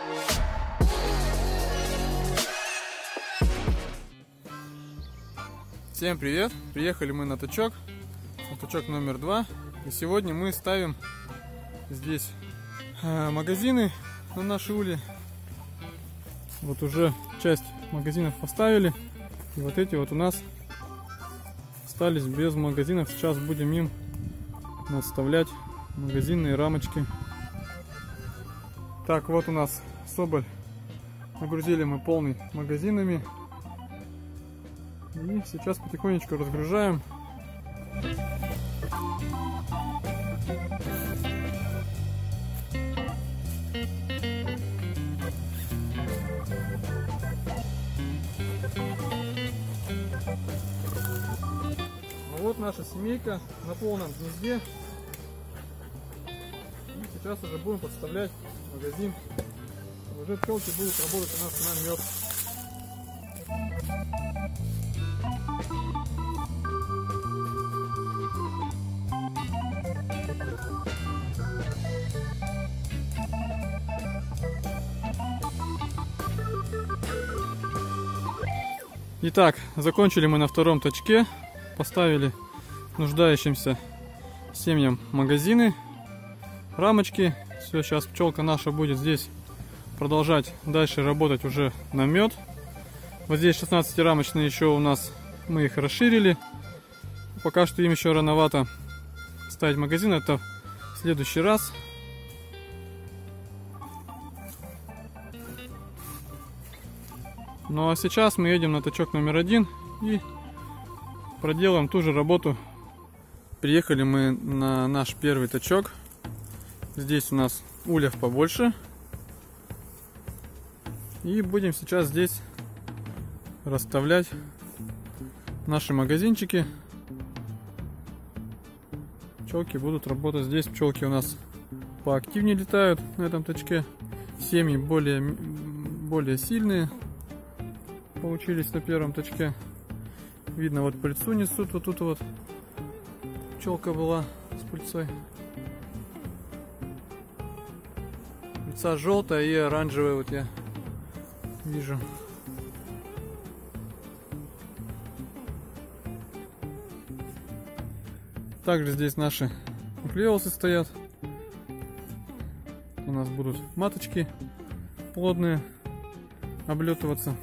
Всем привет! Приехали мы на точок номер 2. И сегодня мы ставим здесь магазины на нашей уле. Вот уже часть магазинов поставили. И вот эти вот у нас остались без магазинов. Сейчас будем им наставлять магазинные рамочки. Так, вот у нас соболь. Нагрузили мы полный магазинами. И сейчас потихонечку разгружаем. Ну вот наша семейка на полном гнезде. И сейчас уже будем подставлять магазин. Уже пчелки будут работать у нас на мед. Итак, закончили мы на втором точке, поставили нуждающимся семьям магазины, рамочки. Все, сейчас пчелка наша будет здесь продолжать дальше работать уже на мед. Вот здесь 16-рамочные еще у нас, мы их расширили. Пока что им еще рановато ставить магазин, это в следующий раз. Ну а сейчас мы едем на точок номер 1 и проделаем ту же работу. Приехали мы на наш первый точок. Здесь у нас ульев побольше. И будем сейчас здесь расставлять наши магазинчики. Пчелки будут работать здесь. Пчелки у нас поактивнее летают на этом точке. Семьи более сильные получились на первом точке. Видно, вот пыльцу несут. Вот тут вот пчелка была с пыльцой. Пыльца желтая и оранжевая, вот я вижу. Также здесь наши нуклеусы стоят. У нас будут маточки плодные облетываться.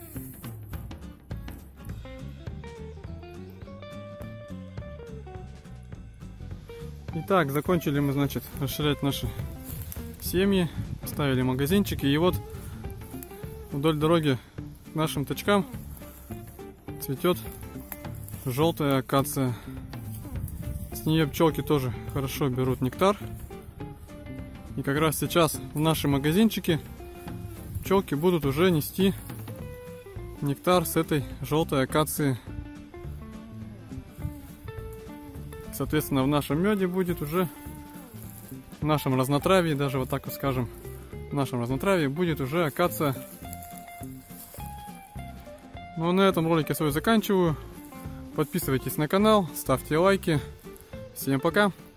Итак, закончили мы, значит, расширять наши семьи, поставили магазинчики, и вот вдоль дороги к нашим точкам цветет желтая акация. С нее пчелки тоже хорошо берут нектар. И как раз сейчас в наши магазинчики пчелки будут уже нести нектар с этой желтой акации. Соответственно, в нашем меде будет уже, в нашем разнотравье, даже вот так вот скажем, в нашем разнотравье будет уже акация. Ну а на этом ролик я свой заканчиваю. Подписывайтесь на канал, ставьте лайки. Всем пока!